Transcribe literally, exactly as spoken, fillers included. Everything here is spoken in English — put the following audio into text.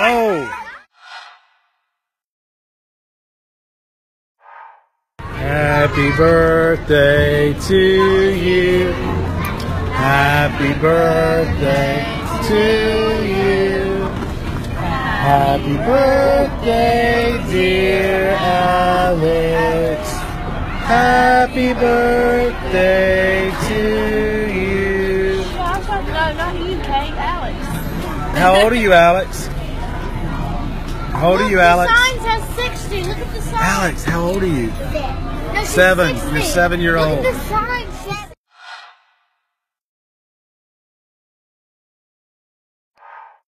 Oh. Happy birthday to you. Happy birthday to you. Happy birthday, dear Alex. Happy birthday to you. No, not you, Kate. Alex. How old are you, Alex? How old are you, Alex? The sign says sixty. Look at the sign. Alex, how old are you? No, Seven. sixty. You're seven year old. Look at the sign says